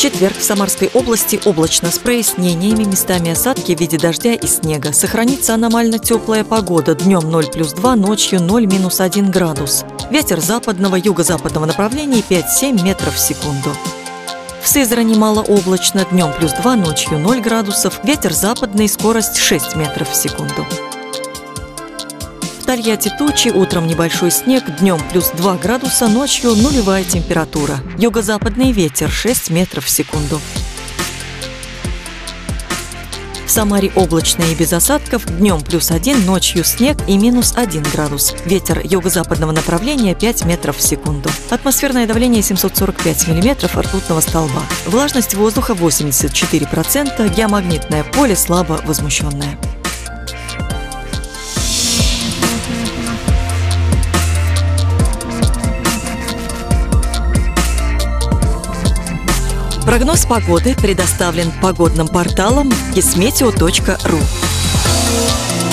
четверг в Самарской области облачно с прояснениями, местами осадки в виде дождя и снега. Сохранится аномально теплая погода. Днем 0+2, ночью 0-1 градус. Ветер западного, юго-западного направления 5-7 метров в секунду. В Сызрани малооблачно, днем +2, ночью 0 градусов. Ветер западный, скорость 6 метров в секунду. В Тольятти тучи, утром небольшой снег, днем +2 градуса, ночью нулевая температура. Юго-западный ветер 6 метров в секунду. В Самаре облачно и без осадков, днем +1, ночью снег и -1 градус. Ветер юго-западного направления 5 метров в секунду. Атмосферное давление 745 миллиметров ртутного столба. Влажность воздуха 84%, геомагнитное поле слабо возмущенное. Прогноз погоды предоставлен погодным порталом kismeteo.ru.